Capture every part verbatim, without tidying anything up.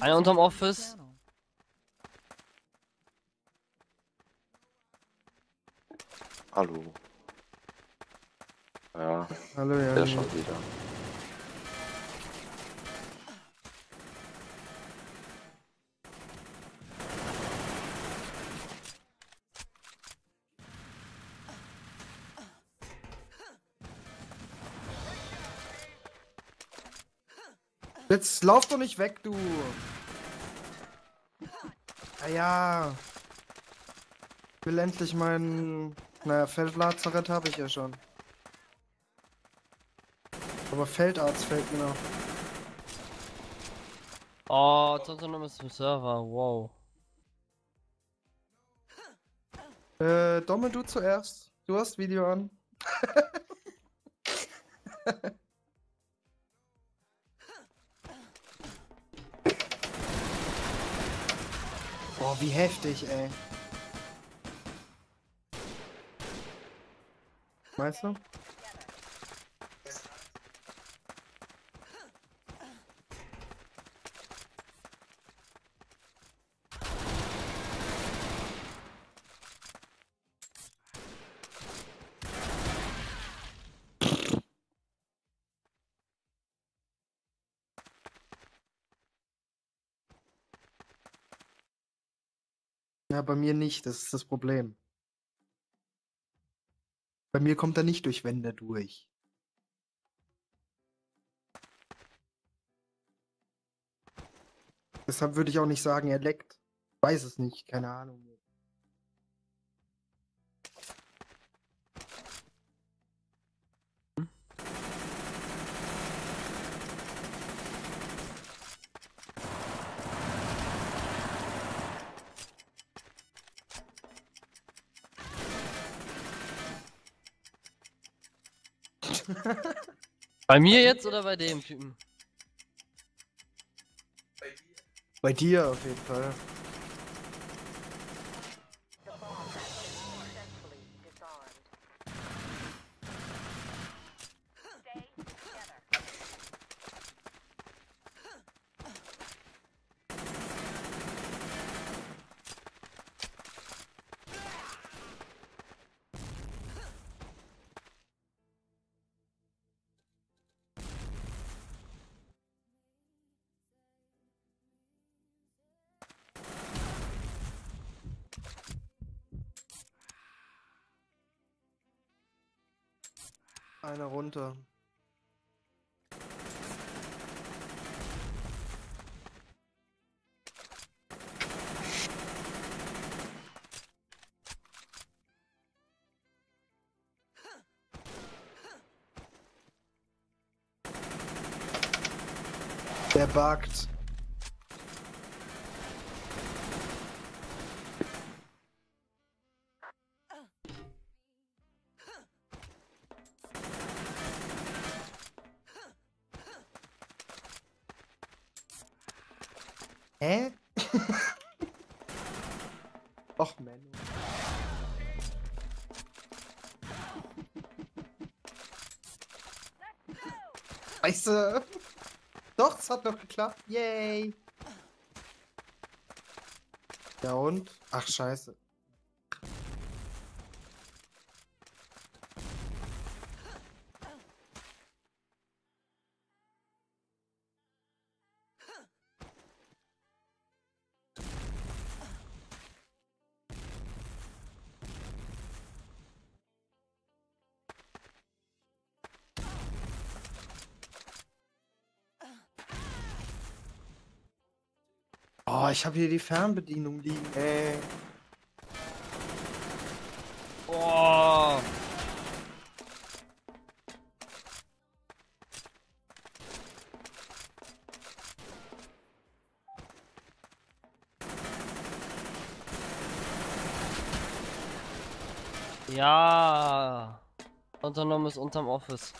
Einer unterm Office. Hallo. Ja, Hallo, der ja. schon wieder. Jetzt lauf doch nicht weg, du. Ah ja. Ich will endlich meinen... Naja, Feldlazarett habe ich ja schon. Aber Feldarzt fällt mir noch. Oh, Tonton ist im Server. Wow. Äh, Dommel, du zuerst. Du hast Video an. Boah, wie heftig, ey. Weißt du? Ja, bei mir nicht, das ist das Problem. Bei mir kommt er nicht durch Wände durch. Deshalb würde ich auch nicht sagen, er leckt. Weiß es nicht, keine Ahnung. Bei mir jetzt oder bei dem Typen? Bei dir auf jeden Fall. Einer runter. Der buggt. Hä? Och, Menno. Scheiße. Doch, es hat noch geklappt. Yay. Ja und? Ach, scheiße. Oh, ich habe hier die Fernbedienung liegen, ey. Oh. Ja. Tonton ist unterm Office.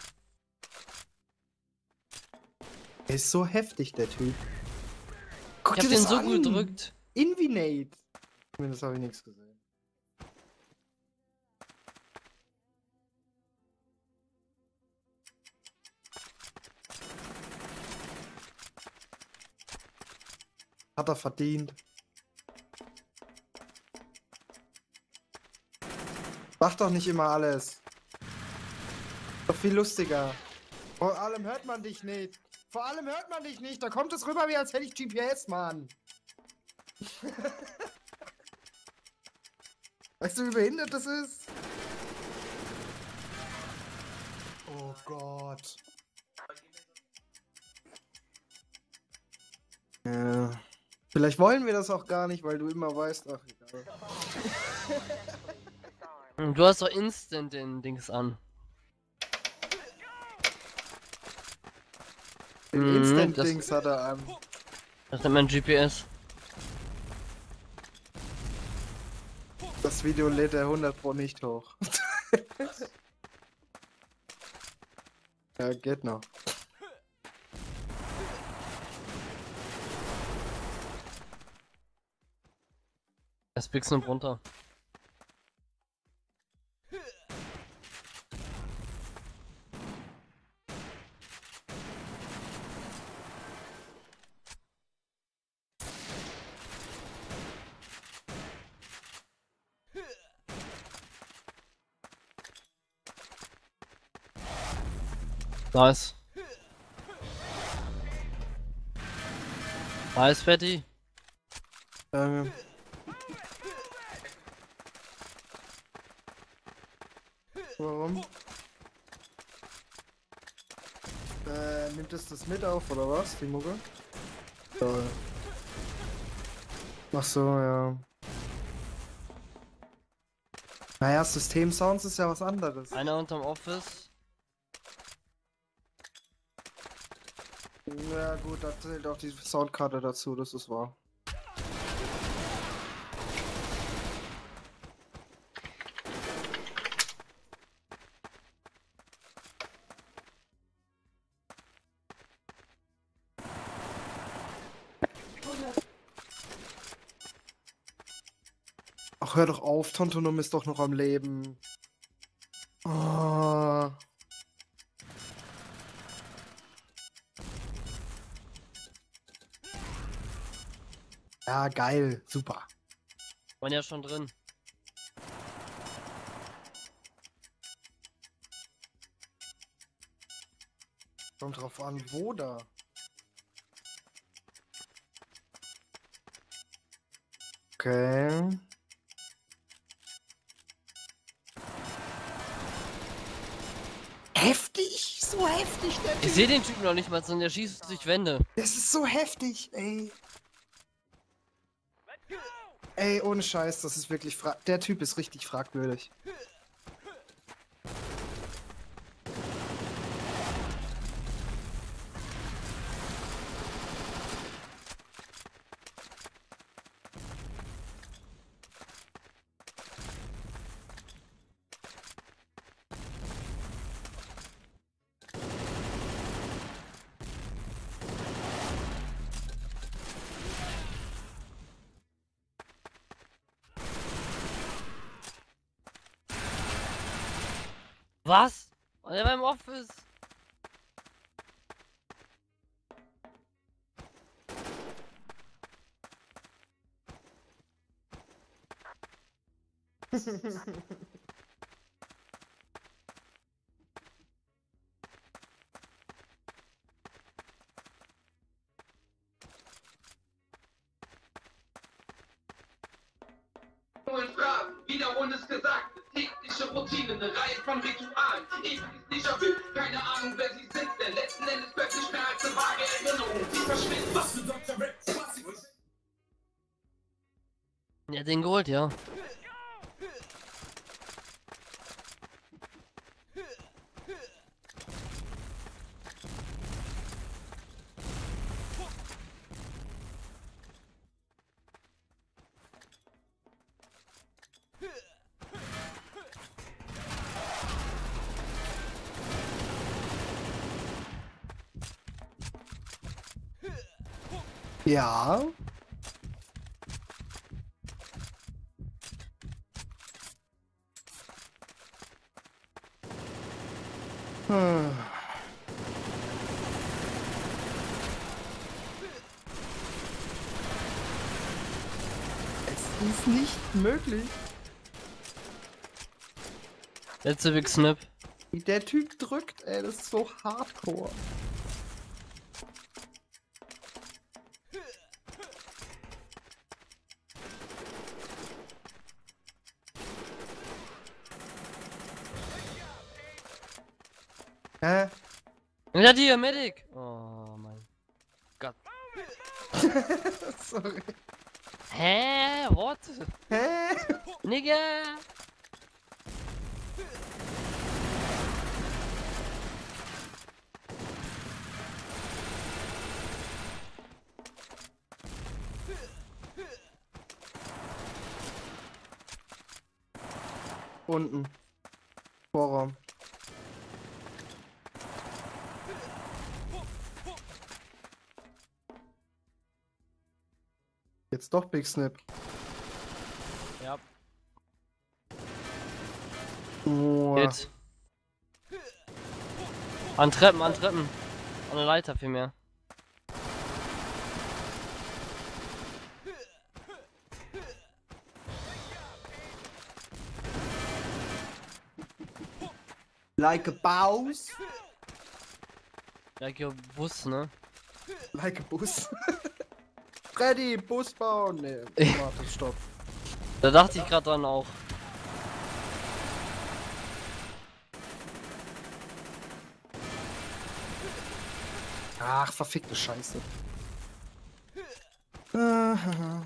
Er ist so heftig, der Typ. Guck Ich hab dir den das so an. gut gedrückt. Invinate. Zumindest habe ich nichts gesehen. Hat er verdient. Mach doch nicht immer alles. Doch viel lustiger. Vor allem hört man dich nicht. Vor allem hört man dich nicht. Da kommt es rüber, wie als hätte ich G P S, Mann. Weißt du, wie behindert das ist? Oh Gott. Ja. Vielleicht wollen wir das auch gar nicht, weil du immer weißt, ach egal. Du hast doch instant den Dings an. Den Mhm, Instant-Dings hat er an. Das nennt man G P S. Das Video lädt er hundert Pro nicht hoch. Ja, geht noch. Das Pix nimmt runter. Nice. Nice, Fatty. Ähm. Warum? Äh, nimmt es das mit auf, oder was, die Mucke? Toll. Ach so, ja. Naja, System-Sounds ist ja was anderes. Einer unterm Office. Ja gut, da zählt auch die Soundkarte dazu, das ist wahr. Ach, hör doch auf, Tontonum ist doch noch am Leben. Oh. Ja, geil, super. Waren ja schon drin. Kommt drauf an, wo da. Okay. Heftig, so heftig, der Ich Typ. sehe den Typen noch nicht mal, sondern der schießt durch Wände. Das ist so heftig, ey. Ey, ohne Scheiß, das ist wirklich fra- der Typ ist richtig fragwürdig. Was? Und er war im Office. Nur in Phrasen, wiederholendes gesagt, tägliche Routine, eine Reihe von Ritualen, ewiges Déjà-vu, keine Ahnung wer sie sind, denn letzten Endes bleibt nicht mehr als eine vage Erinnerung, sie verschwindet. Was für Doktor Rap, Ja, den geholt, ja. Ja. Hm. ist nicht möglich. Letzte Big Snip. Wie der Typ drückt, ey, das ist so hardcore. Hä? Ja, dir, Medic! Oh mein Gott. Sorry. Hä? What? Hä? Nigga! Unten. Vorraum. Jetzt doch Big Snip. Ja. Oh. Jetzt. An Treppen, an Treppen. An der Leiter vielmehr. Like a Baus. Like your Bus, ne? Like a Bus. Freddy, Bus bauen. Ne, warte, stopp. Da dachte ich gerade dran auch. Ach, verfickte Scheiße. Aha.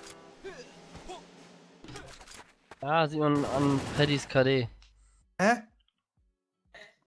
Ja, sieht man an Paddys K D. Hä?